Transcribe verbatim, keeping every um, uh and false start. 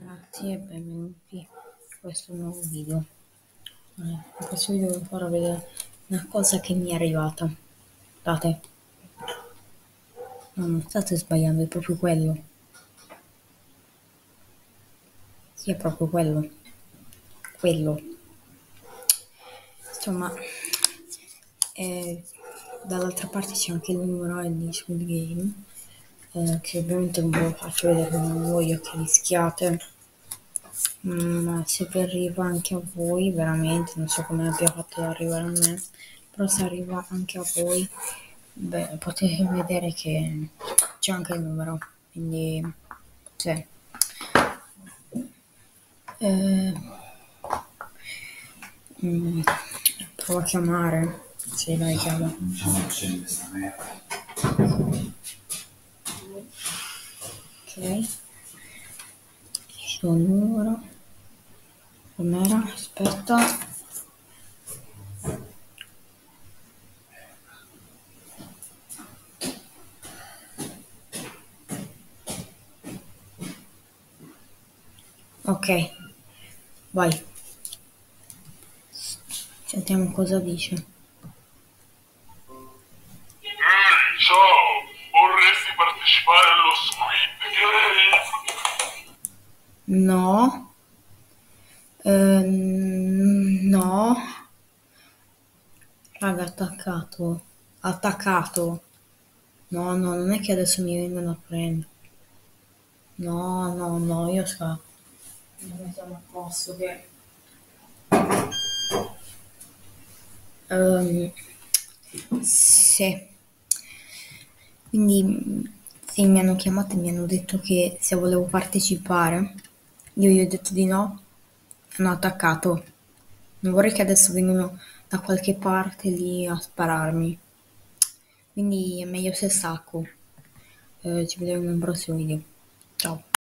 Ragazzi e benvenuti in questo nuovo video. Allora, in questo video vi farò vedere una cosa che mi è arrivata. Guardate, no, non state sbagliando, è proprio quello. Sì, è proprio quello. Quello. Insomma, eh, dall'altra parte c'è anche il numero di Squid Game, eh, che ovviamente non ve lo faccio vedere, non voglio che rischiate. Mm, ma se vi arriva anche a voi, veramente, non so come abbia fatto ad arrivare a me, però se arriva anche a voi, beh, potete vedere che c'è anche il numero, quindi, sì. Eh, mm, provo a chiamare, sì, dai, chiamo. Ok, suo numero, com'era? Aspetta. Ok, vai. Sentiamo cosa dice. Ehi, ciao! Vorresti partecipare allo Squid Game? No. Ehm, no. Raga, attaccato. Attaccato. No, no, non è che adesso mi vengono a prendere. No, no, no, io scappo. Non mettiamo a posto che... Ehm, sì. Quindi sì, mi hanno chiamato e mi hanno detto che se volevo partecipare, io gli ho detto di no, hanno attaccato. Non vorrei che adesso vengano da qualche parte lì a spararmi. Quindi è meglio se stacco. Eh, ci vediamo in un prossimo video. Ciao.